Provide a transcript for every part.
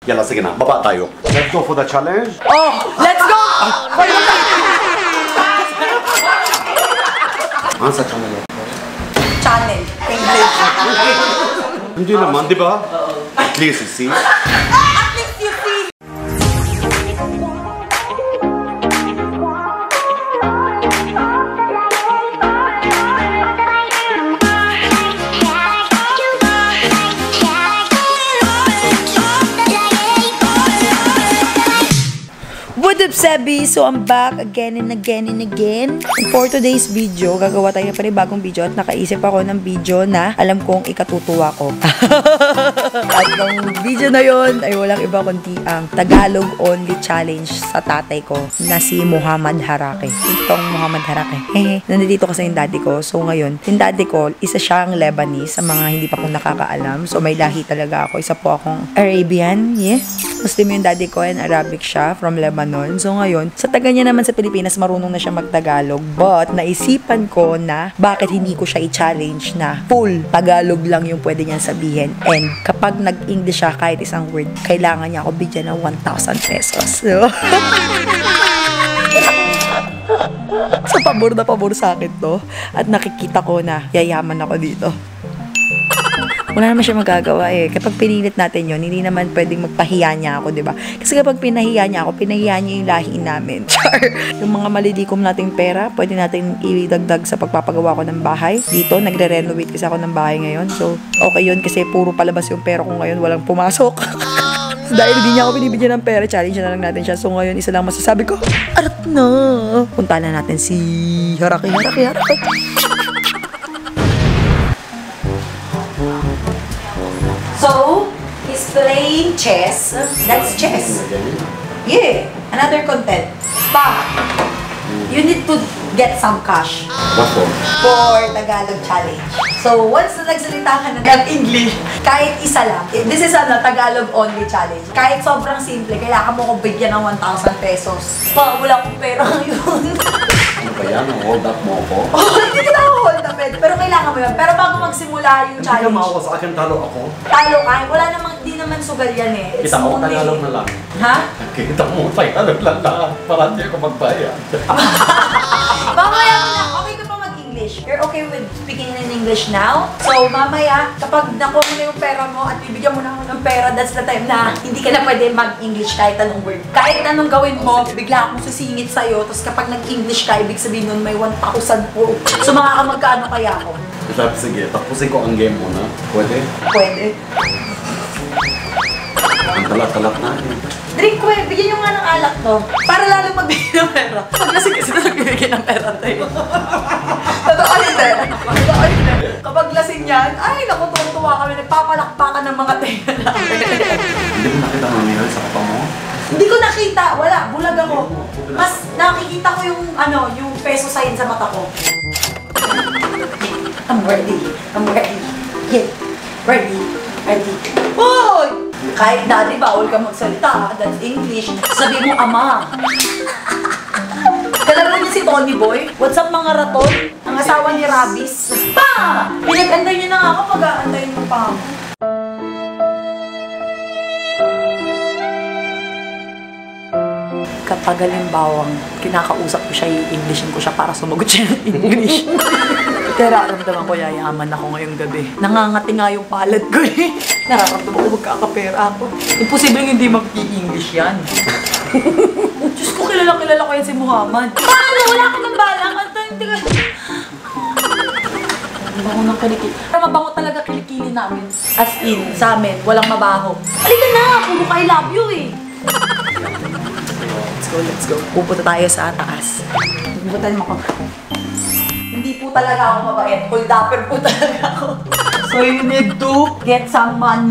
Yala, sige na. Baba tayo. Let's go for the challenge. Oh, let's go! Ano sa channel? Channel. English. Hindi naman, di ba? At least you see. At least you see. What up, Sebi? So, I'm back again and again and again. And for today's video, gagawa tayo pa rin bagong video at nakaisip ako ng video na alam kong ikatutuwa ko. At ang video na yon ay walang iba kundi ang Tagalog Only Challenge sa tatay ko na si Muhammad Harake. Itong Muhammad Harake. Nandito kasi yung daddy ko. So, ngayon, yung daddy ko, isa siyang Lebanese sa mga hindi pa po nakakaalam. So, may lahi talaga ako. Isa po akong Arabian. Yeah. Muslim yung daddy ko and Arabic siya from Lebanon. So ngayon, sa taga niya naman sa Pilipinas, marunong na siya mag-Tagalog. But naisipan ko na bakit hindi ko siya i-challenge na full Tagalog lang yung pwede niyang sabihin. And kapag nag-English siya kahit isang word, kailangan niya ako bigyan ng 1,000 pesos. So, so pabor na pabor sa akin to. At nakikita ko na yayaman ako dito. Wala naman siya magagawa eh. Kapag pinilit natin yon, hindi naman pwedeng magpahiya niya ako, diba? Kasi kapag pinahiya niya ako, pinahiya niya yung lahi namin. Char! Yung mga malilikom nating pera, pwede natin idagdag sa pagpapagawa ko ng bahay. Dito, nagre-renovate kasi ako ng bahay ngayon. So, okay yun kasi puro palabas yung pera ko ngayon, walang pumasok. Dahil hindi niya ako binibigyan ng pera, challenge na lang natin siya. So, ngayon, isa lang masasabi ko, arat na! Punta na natin si Harake. So, he's playing chess. That's chess. Yeah. Another content. Pa, you need to get some cash. What for? For Tagalog challenge. So, once na nagsalita ka na ng English, kahit isa lang, this is a Tagalog only challenge. Kahit sobrang simple, kailangan mo ko bigyan ng 1,000 pesos. Pa, wala akong pera ngayon. Ano ba yan? Hold up mo ako? Oh, hindi kita hold up, pero kailangan mo yun. Pero bago magsimula yung challenge. Hindi ka maawa sa akin, talo ako. Talo ka? Wala namang, di naman sugal yan eh. Kita mo, Tagalog na lang. Ha? Kita mo, Tagalog lang na. Para hindi ako magbayad. Mamaya mo na, okay ka pa mag-English. You're okay with speaking in English now? So, mamaya, kapag nakuha mo na yung pera mo at bibigyan mo na ako ng pera, that's the time na hindi ka na pwede mag-English kahit anong word. Kahit anong gawin mo, bigla akong susingit sa'yo, tapos kapag nag-English ka, ibig sabihin nun may 1,000 po. So, magkano kaya ako? Sabi, sige, tapusin ko ang game muna. Pwede? Pwede. Ang talat-talat na. Drink ko eh, bigyan nyo nga ng alak to. Para lalong magbigay ng pera. Paglasing kasi na nagbibigay ng pera tayo. Totoo hindi. Kapag lasing yan, ay naku, tuwa kami. Nagpapalakpakan ng mga tenga namin. Hindi mo nakita ng mail sa kapa mo? Hindi ko nakita. Wala. Bulag ako. Mas nakikita ko yung, yung peso sign sa mata ko. I'm ready. Yeah. Ready. Hoy! Kahit daddy, bawal ka magsalita. That's English. Sabi mo, ama. Kalala niya si Tony Boy. What's up, mga raton? Ang asawa ni Rabis. Pa! Pinag-antay niyo na nga ako, pag-aantayin mo pa ako. Kapag halimbawang kinakausap ko siya, i-Englishin ko siya para sumagot siya ng English. Kaya nararamdaman ko yayaman ako ngayong gabi. Nangangati nga yung palad ko eh. Nararamdaman ko magkakapera ako. Imposible hindi mag-i-English yan. Diyos ko, kilala ko yan si Muhammad. Paano? Wala ka ng balang. Mabango ng kilikili. Mabango talaga kilikili namin. As in, sa amin, walang mabaho. Halika na! Puro ka I love you eh. Let's go. Pupunta tayo sa taas. Pupunta mo ako. Hindi po talaga ako mabait. Hold upper po talaga ako. So you need to get some money.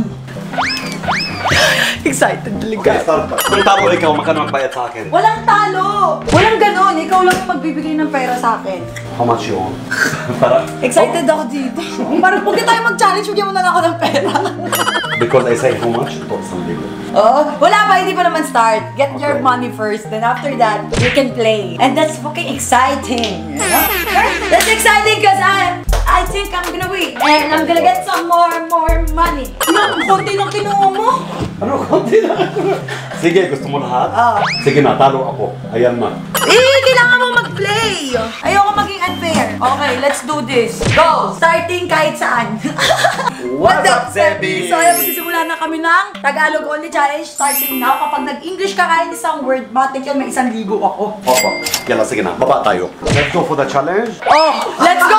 Excited talaga. Okay, start. Kung talo ikaw, magkano magbayad sa akin? Walang talo! Walang ganon. Ikaw lang yung magbibigay ng pera sa akin. How much you want? Para... Excited ako dito. Parang huwag tayo mag-challenge, bigyan mo na lang ako ng pera. Because I say how much, to something. Oh, wala pa, hindi pa naman start. Get your money first, then after that, you can play. And that's fucking exciting. That's exciting because I think I'm gonna win. And I'm gonna get some more money. Yan, konti lang kinuha mo. Ano, konti na. Sige, gusto mo lahat? Oo. Sige na, talo ako. Ayan na. Kailangan mo mag-play. Ayoko maging unfair. Okay, let's do this. Go! Starting kahit saan. What's up, Sebi? So, ayan, magsisimula na kami ng Tagalog Only Challenge. Starting now, kapag nag-English ka kahit isang word, matik yun, may 1,000 ako. Opo. Yala, sige na. Baba tayo. Let's go for the challenge. Oh, let's go!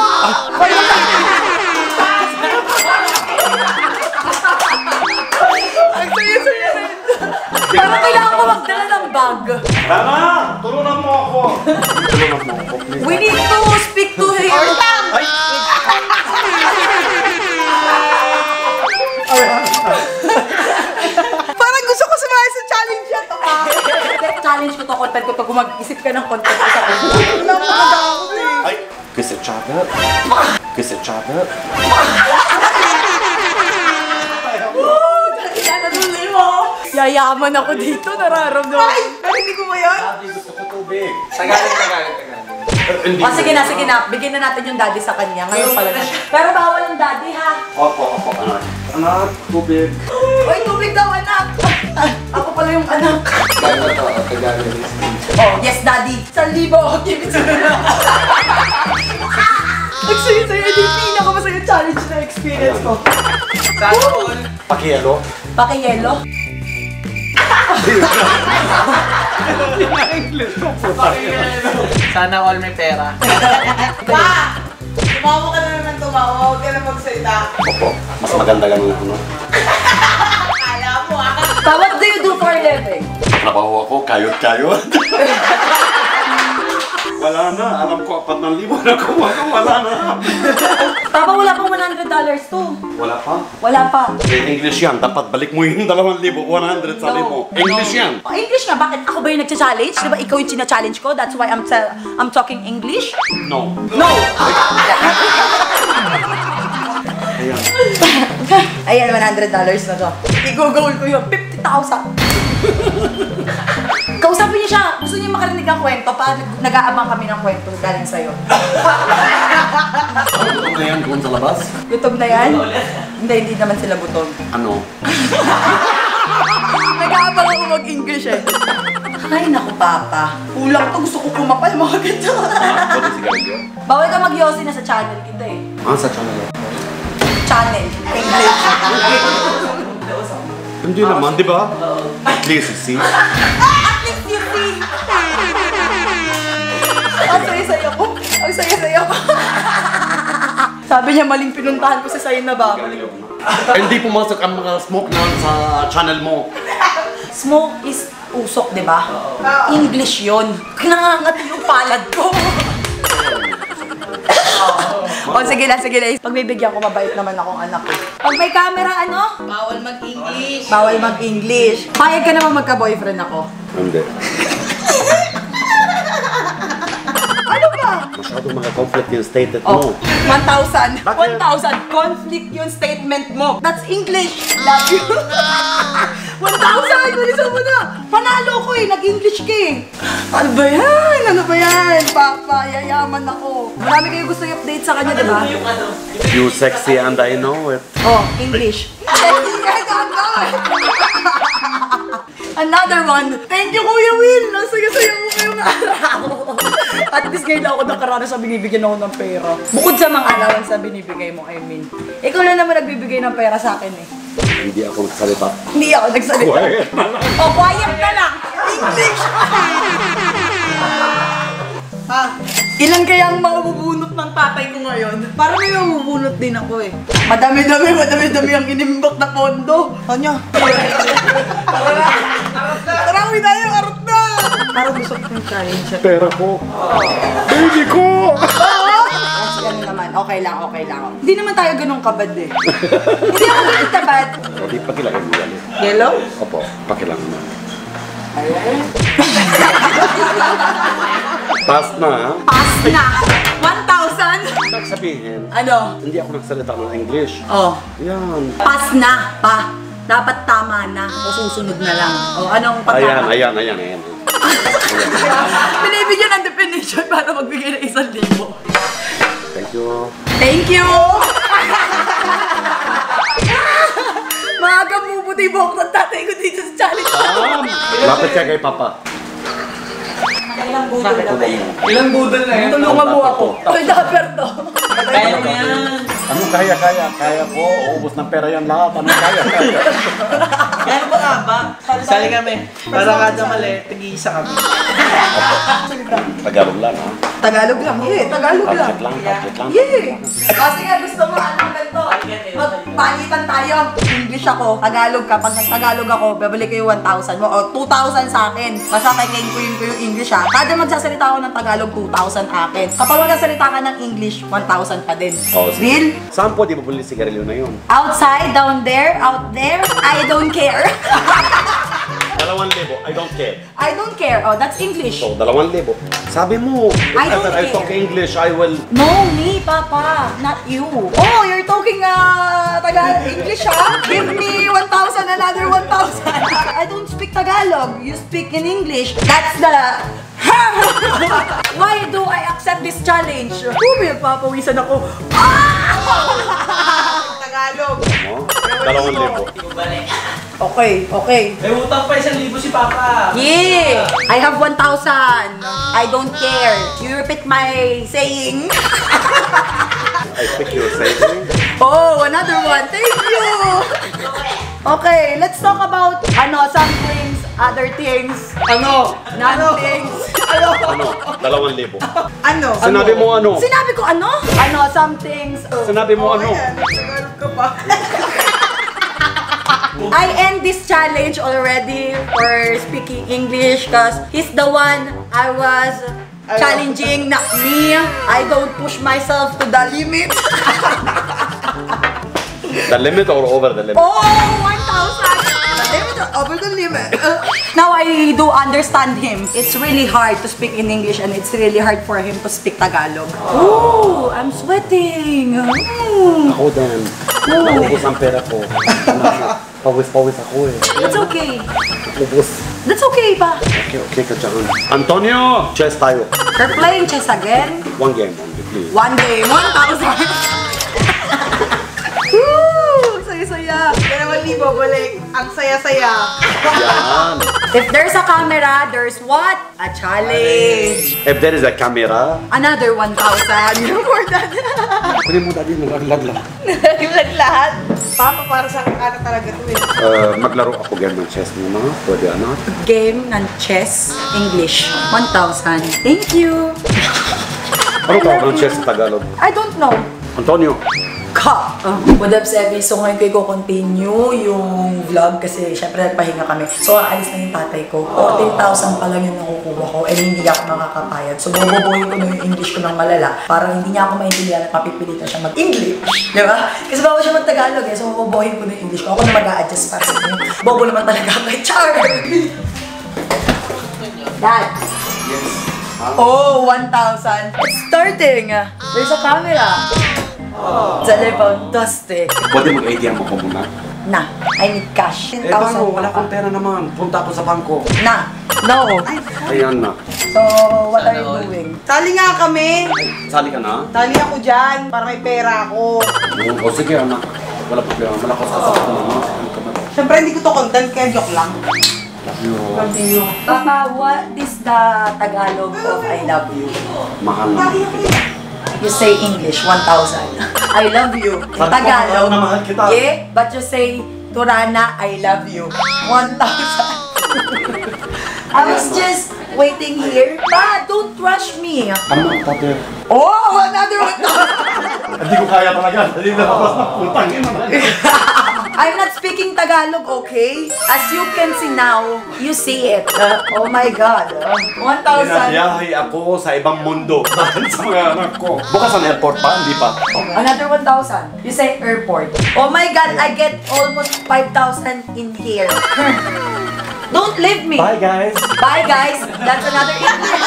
Ang saya-saya rin. Parang kailangan ko magdala ng bag. Tama! Tulungan mo ako. Tulungan mo ako, please. We need to speak to him. Ay! Parang gusto ko sumali sa challenge yan to pa. Challenge ko to, content ko to. Kung mag-isip ka ng content ko sa akin. Ay! Kiss each other. Kiss each other. Yayaman ako dito, nararamdaman. Ay! Hindi ko ba yan? Daddy, gusto ko tubig. Tagalog. O sige na. Bigyan na natin yung daddy sa kanya. Ngayon pala na. Pero bawal ang daddy ha. Opo, anak. Anak, tubig. Uy, tubig daw anak. Ako pala yung anak. Tagalog. Oh, yes daddy. 1,000. Give it to me. Nagsaya-saya. Ito yung pinakamasaya challenge na experience ko. Sana all. Pakiyelo. Pakiyelo. Sana all may pera. Pa! Tumawa ka na naman tumawa, huwag ka na magsalita. Opo. Mas maganda ganun ano. Kala mo ah. Pa, what do you do for a living? Trabaho ako, kayot-kayot. Wala na. Alam ko, 4,000 na kuha ko. Wala na. Papa, wala pang $100 to. Wala pa. Wala pa. English yan. Dapat balik mo yung 2,100 sa libo. English yan. Oh, English nga, bakit ako ba yung nagsa-challenge? Di ba ikaw yung challenge ko? That's why I'm talking English? No. No! Ayan. Ayan, $100 na to. I-google ko yun, 50,000. Kausapin niyo siya. Gusto niyo makarinig ang kwento pa nag-aabang kami ng kwento galing sa'yo. Ano na yan doon sa labas? Gutom na yan? Hindi naman sila gutom. Ano? Nag-aabang ako mag-English eh. Ay, naku, Papa. Kulang to. Gusto ko kumapal mga ganito. Pwede sigarilyo? Bawal ka mag-yossi na sa channel kita eh. Sa channel. Channel. English. Hindi naman, di ba? At least, see? At least you see. Ang saya-saya ko. Ang saya-saya ko. Sabi niya maling pinuntahan ko sa sayo na bagay. Hindi pumasok ang mga smoke na sa channel mo. Smoke is usok, di ba? English yun. Nangangati yung palad ko. O, sige lang. Pagbibigyan ko, mabait naman akong anak ko. Pag may camera, ano? Bawal mag-English. Bawal mag-English. Payag ka naman magka-boyfriend ako. Hindi. Ano ba? Masyado mga conflict yung stated Oh, mo. 1,000. Bakit? 1,000. Conflict yung statement mo. That's English. Love you. 1,000. Bilisan mo na. Panalo ko eh. Nag-English ka eh. Ano ba yan? Papa, yayaman ako. Marami kayo gusto i-update sa kanya, di ba? You sexy and I know it. Oh, English. Another one. Thank you, Kuya Will. Nasaya-saya ko ngayong araw. At least ngayon lang ako nakaranas sa binibigyan ako ng pera. Bukod sa mga allowance na binibigay mo, I mean. Ikaw lang naman nagbibigay ng pera sa akin eh. Hindi ako nagsalita. Hindi ako nagsalita. Quiet na lang. Oh, quiet na lang. English. Ha? Ilan kaya ang mabubunot ng tatay ko ngayon? Parang may mabubunot din ako eh. Madami-dami ang inimbak na pondo. Ano? Marami tayo, arot na! Parang gusto ko yung challenge. Pera ko. Baby ko! Ganun naman, okay lang. Hindi naman tayo ganun kabad eh. Hindi ako ganun kabad. Hindi, pakilangan mo yan. Yellow? Opo, pakilangan mo. Pass na, ha? Pass na! 1,000! Ibig sabihin, Ano? hindi ako nagsalita ng English. Oh. Yan. Pass na, pa. Dapat tama na. O susunod na lang. O anong pagkaka? Ayan. Binibigyan ng definition para magbigay ng 1,000. Thank you. Thank you! Maaga mubuti buhok ng tatay ko dito sa challenge. Lapit ka kay Papa. Ilang budol na ba yun? Ilang budol na yan? Tulungan mo ako. Ay, dapper to. Kaya mo yan. Ano kaya? Kaya ko. Uubos ng pera yan lahat. Ano kaya? Gano'n ba nga ba? Sali kami. Para kada mali, tig-iisa kami. Tagalog lang, ha? Tagalog lang, Tagalog lang. Budget lang. Kasi nga gusto mo ganito. Magpalitan tayo. English ako, Tagalog ka. Pag nag-Tagalog ako, babalik ko yung 1,000 mo. O 2,000 sa akin. Basta kay ko yung English ha. Kada magsasalita ako ng Tagalog, 2,000 akin. Kapag magsasalita ka ng English, 1,000 pa din. Oh, Deal? saan po di bubuli sigarilyo na yun? Outside, down there, out there, I don't care. 2,000. I don't care. I don't care. Oh, that's English. So, 2,000. Sabi mo, if I don't ever I talk care. English, I will... No, me, Papa, not you. Oh, you're talking English, ha? Give me 1,000, another 1,000. I don't speak Tagalog. You speak in English. That's the... Why do I accept this challenge? May papawisan ako. Tagalog. Mo? 2,000. Okay. May utang pa 1,000 si Papa. Yeah! I have 1,000. I don't care. You repeat my saying. I speak your saying. Oh, another one. Thank you. Okay, let's talk about some things, other things. Non-things. Ano? 2,000. Ano? Sinabi mo ano? Sinabi ko some things. Sinabi mo ano? Ayan, Tagalog ka pa. I end this challenge already for speaking English because he's the one I was challenging, not me. I don't push myself to the limit. The limit or over the limit? Oh, 1,000! The limit or over the limit. Now I do understand him. It's really hard to speak in English and it's really hard for him to speak Tagalog. Ooh, I'm sweating. Ako din. Naubos ang pera ko. Pawis ako eh. That's okay. Ubos. That's okay pa. Okay ka dyan. Antonio! Chess tayo. We're playing chess again. One game only, please. One game, 1,000. Woo! Saya-saya. Kaya naman di babalik. Ang saya-saya. Yan. If there's a camera, there's what? A challenge. If there is a camera, Another 1,000. More than kunin mo dati nagaglag lang. yung lahat. Papa, para sa akin talaga to eh. Maglaro ako game ng chess mo na. Pwede ano? Game ng chess, English. 1,000. Thank you. Ano tawag ng chess sa Tagalog? I don't know. Antonio! Ka! What up, Sebi? So ngayon ko i-continue yung vlog kasi syempre nagpahinga kami. So aalis na yung tatay ko. 14,000 pa lang yung nakukuha ko and hindi ako makakapayad. So bububuhin ko na yung English ko ng malala para hindi niya ako maintindihan at mapipilitan siya mag-English. Di ba? Kasi bawal siya mag-Tagalog eh. So bububuhin ko na yung English ko. Ako na mag-a-adjust para sa inyo. Bobo naman talaga ako. Char! Dad! Oh, 1,000. It's starting. There's a camera. It's a fantastic. Pwede mag-ATM ako muna? Na, I need cash. 10,000 wala akong pera naman. Punta ako sa bangko. Na, no. Ayan na. So, what are you doing? Sali nga kami. Sali ka na? Sali ako dyan para may pera ako. O sige anak. Wala problema. Malakas ka sa akin. Siyempre hindi ko to content kaya joke lang. Love you. Papa, what is the Tagalog of I love you? Mahal na. You say English, 1,000. I love you. In Sabi ko, Tagalog, mahal na mahal kita. yeah, but you say Turana, I love you. 1,000. I was just waiting here. Pa, don't rush me. Ano, tate? Oh, another 1,000. Hindi ko kaya talaga. Hindi na ako sa putang ina. I'm not speaking Tagalog, okay? As you can see now, you see it. Oh my God. 1,000. Binabiyahe ako sa ibang mundo dahil sa mga anak ko. Bukas ang airport pa, hindi pa. Another 1,000. You say airport. Oh my God, I get almost 5,000 in here. Don't leave me. Bye guys. Bye, guys. That's another English.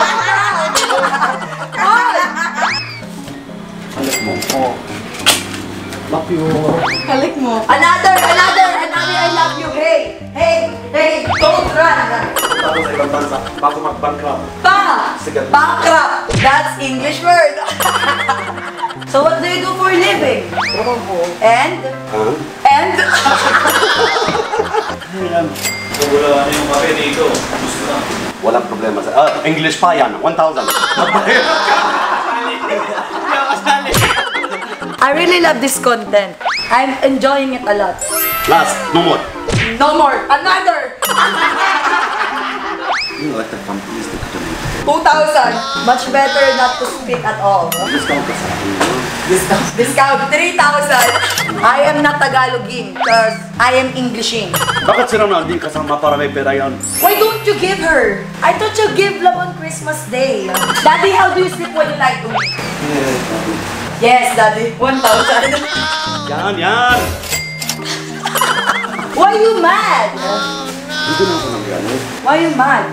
Alam mo ko. Love you. Halik mo. Another I love you. Hey, don't run. Bago sa ibang bansa, bago mag-bankrupt. Pa! Sige. Bankrupt. That's English word. So what do you do for a living? And? And? Wala na yung kape dito. Gusto na. Walang problema sa... English pa yan. 1,000. I really love this content. I'm enjoying it a lot. Last. No more. No more. Another. Yung electric fan, please take it to me. 2,000. Much better not to speak at all. Discount ka sa akin. Discount 3,000. I am not Tagaloging because I am Englishing. Bakit si Ronaldinho kasama para may pera yan? Why don't you give her? I thought you give love on Christmas Day. Daddy, how do you sleep when you lie to me? Yes, Daddy. 1,000. Yan. Why you mad? Hindi na ako nang gano'n. Why you mad?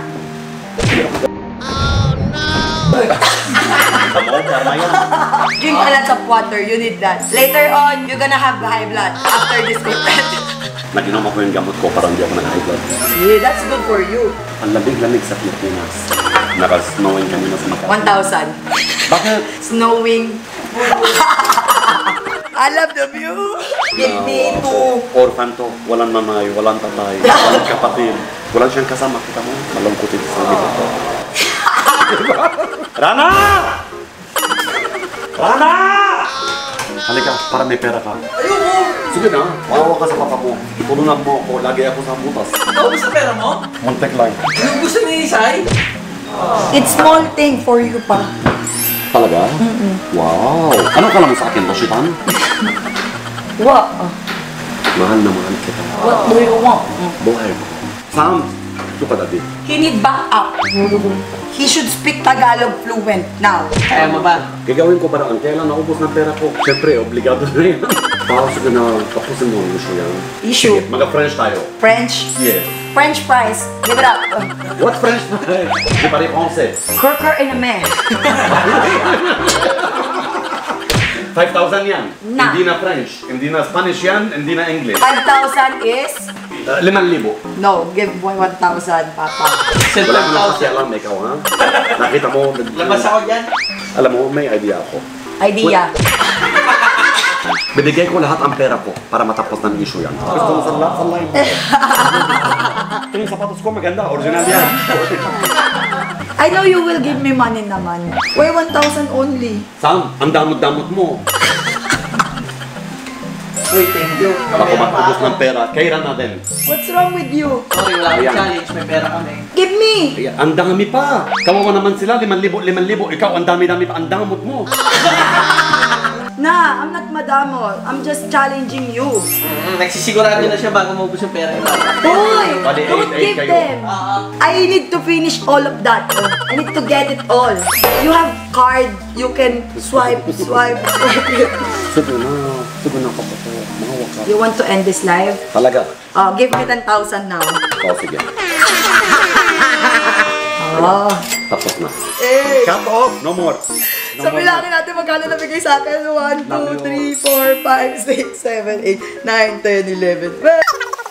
Tama, tama yan. Drink a lot of water. You need that. Later on, you're gonna have high blood after this content. Nag-inom ako yung gamot ko para hindi ako nag-high blood. Yeah, that's good for you. Ang lamig-lamig sa Pilipinas. Naka-snowing kanina sa Makati. 1,000. Bakit? Snowing. I love the view. Give me two. Orphan to. Walang nanay, walang tatay, walang kapatid. Walang siyang kasama. Kita mo? Malungkot ito sa likod ko. Rana! Rana! Halika, para may pera ka. Ayoko. Sige na, wawa ka sa papa mo. Tulungan mo ako, lagi ako sa butas. Ikaw ba sa pera mo? Montek lang. Yung gusto ni Isay? It's small thing for you pa. Talaga? Wow! Ano ka lang sa akin, Roshitan? What? Mahal na mahal kita. What do you want? Buhay mo. Sam, ito ka dati. He need backup. He should speak Tagalog fluent now. Kaya mo ba? Gagawin ko parang kailan naubos ng pera ko. Siyempre, obligado na yan. Tapos na, tapusin mo ang issue yan. Issue. Sige, Maga-French tayo. French. Yes. French fries. Give it up. What French fries? Di pa rin konse. Crocker in a man. 5,000 yan. Na. Hindi na French. Hindi na Spanish yan. Hindi na English. 5,000 is? 5,000. No, give boy 1,000, Papa. Wala mo na pakialam, ikaw ha? Nakita mo. Labas ako dyan. Alam mo, may idea ako. Idea. Bibigay ko lahat ang pera ko para matapos ng issue yan. Gusto mo sa lahat sa live. Yung sapatos ko maganda, original yan. I know you will give me money naman. Why 1,000 only? Sam, ang damot-damot mo. Uy, thank you. Baka matubos ng pera, kailan na din. What's wrong with you? Sorry, wala akong Ayan. challenge. May pera kami. Give me! Ay, ang dami pa. Kawawa naman sila, 5,000, 5,000. Ikaw, ang dami-dami pa, ang damot mo. Nah, I'm not madamot. I'm just challenging you. Nagsisigurado na siya bago maubos yung pera niya. Boy, Bali, don't 8 give kayo. them. I need to finish all of that. I need to get it all. You have card, you can swipe. Sige na kapatid. Mahawa ka. You want to end this live? Talaga? Give me 10,000 now. Oo, sige. Oh. Tapos na. Eh. Cut off, no more. No Sabi more na. lang natin magkano nabigay sa akin. 1, 2, 3, 4, 5, 6, 7, 8, 9, 10, 11, 12.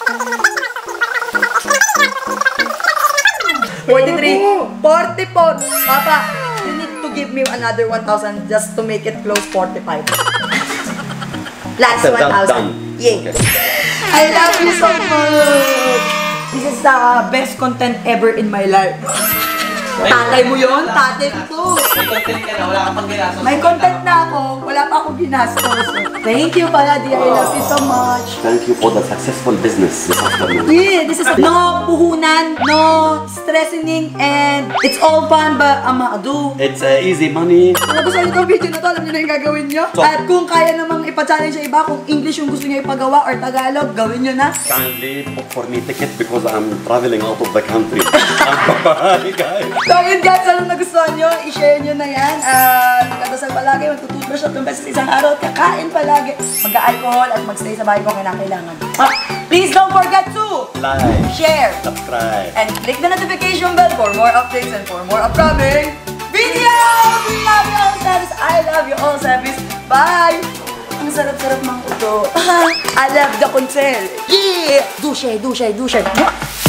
43, 44. Papa, you need to give me another 1,000 just to make it close 45. Last Done, 1,000. done. Yay. Okay. I love you so much. This is the best content ever in my life. Tatay mo yun? Tatay ko. May content ka na, wala kang pang ginastos. May content na ako. Wala pa akong ginastos. Thank you, Paladi. I love you so much. Thank you for the successful business this afternoon. Yeah, this is no puhunan, no stressing, and it's all fun, but do. It's easy money. Kung nagustuhan niyo itong video na to, alam niyo na yung gagawin niyo. So- At kung kaya namang ipa-challenge sa iba, kung English yung gusto niyo ipagawa or Tagalog, gawin niyo na. Kindly book for me ticket because I'm traveling out of the country. Bye guys. So yun guys, alam nagustuhan nyo, i-share nyo na yan. Magkadasal palagi, magtututbrush at beses isang araw at kakain palagi. Mag-alcohol at magstay sa bahay kung kailangan. Please don't forget to Like, share subscribe. and click the notification bell for more updates and for more upcoming videos! We love you all, Savis! I love you all, Savis! Bye! Ang sarap-sarap mang uto. I love the consel. Yeah! Dushay, dushay, dushay.